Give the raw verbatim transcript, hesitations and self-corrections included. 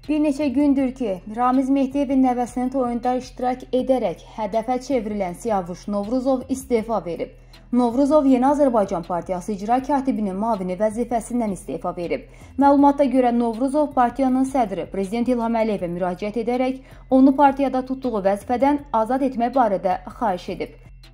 Bir neçə gündür ki, Ramiz Mehdiyevin nəvəsinin toyunda iştirak edərək hədəfə çevrilən Siyavuş Novruzov istefa verib. Novruzov Yeni Azərbaycan Partiyası icra katibinin müavini vəzifəsindən istefa verib. Məlumata görə Novruzov partiyanın sədri Prezident İlham Əliyevə müraciət edərək onu partiyada tutduğu vəzifədən azad etmək barədə xahiş edib.